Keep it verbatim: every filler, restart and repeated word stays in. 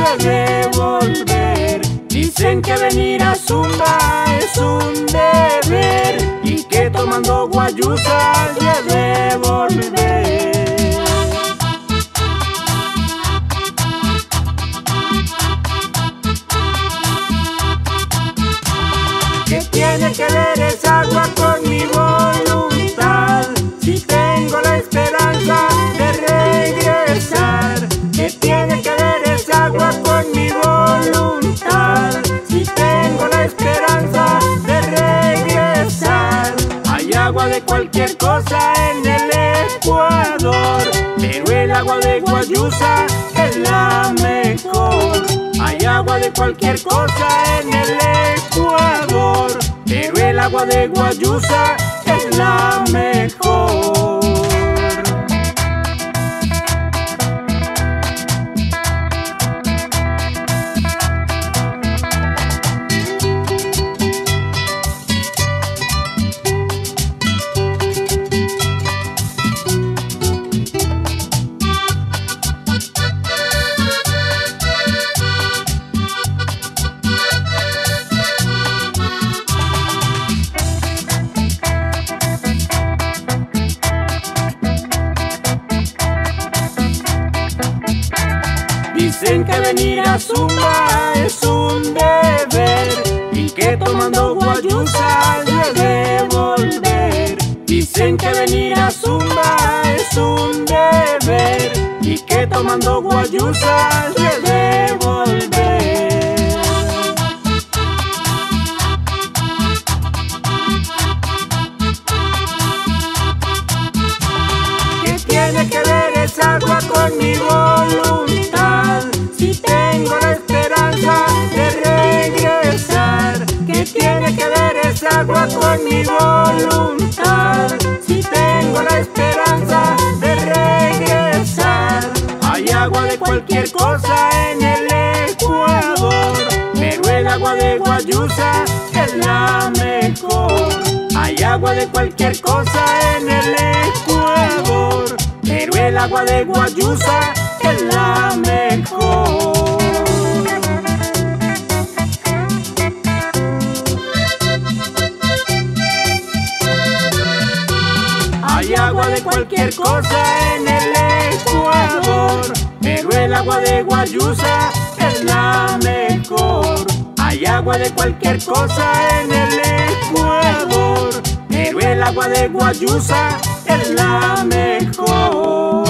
de volver. Dicen que venir a Zumba es un deber y que tomando guayusa ya de volver. ¿Qué tiene que ver esa agua con mi voluntad? Si tengo la esperanza de regresar. ¿Qué tiene que ver esa agua con mi voluntad? Si tengo la esperanza de regresar. Hay agua de cualquier cosa en el Ecuador, pero el agua de guayusa es la mejor. Hay agua de cualquier cosa en el Ecuador, pero el agua de guayusa es la mejor. Dicen que venir a Zumba es un deber y que tomando guayusa ya de volver. Dicen que venir a Zumba es un deber y que tomando guayusa ya de volver. ¿Qué tiene que ver esa agua con mi voluntad? Si tengo la esperanza de regresar. ¿Qué tiene que ver esa agua con mi voluntad? Si tengo la esperanza de regresar. Hay agua de cualquier cosa en el Ecuador, pero el agua de guayusa es la mejor. Hay agua de cualquier cosa en el Ecuador, pero el agua de guayusa es la mejor. Hay agua de cualquier cosa en el Ecuador, pero el agua de guayusa es la mejor. Hay agua de cualquier cosa en el Ecuador, pero el agua de guayusa es la mejor.